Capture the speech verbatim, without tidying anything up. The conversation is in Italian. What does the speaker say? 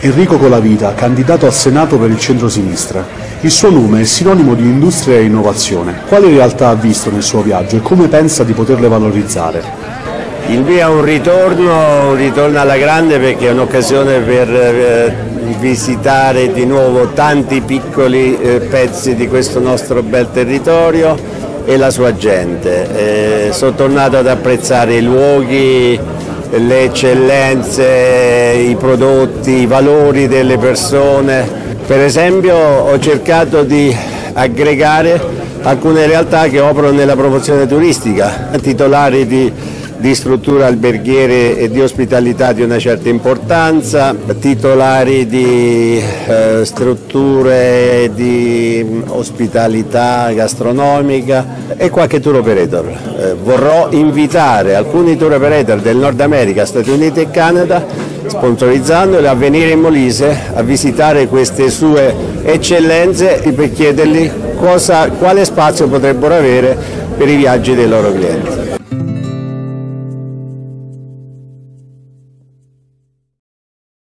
Enrico Colavita, candidato al Senato per il centro-sinistra. Il suo nome è sinonimo di industria e innovazione. Quali realtà ha visto nel suo viaggio e come pensa di poterle valorizzare? Il mio è un ritorno, un ritorno alla grande, perché è un'occasione per eh, visitare di nuovo tanti piccoli eh, pezzi di questo nostro bel territorio e la sua gente. Eh, sono tornato ad apprezzare i luoghi, le eccellenze, i prodotti, i valori delle persone. Per esempio ho cercato di aggregare alcune realtà che operano nella promozione turistica, titolari di, di strutture alberghiere e di ospitalità di una certa importanza, titolari di eh, strutture di ospitalità gastronomica e qualche tour operator. Eh, vorrò invitare alcuni tour operator del Nord America, Stati Uniti e Canada, sponsorizzandoli, a venire in Molise a visitare queste sue eccellenze per chiedergli cosa, quale spazio potrebbero avere per i viaggi dei loro clienti.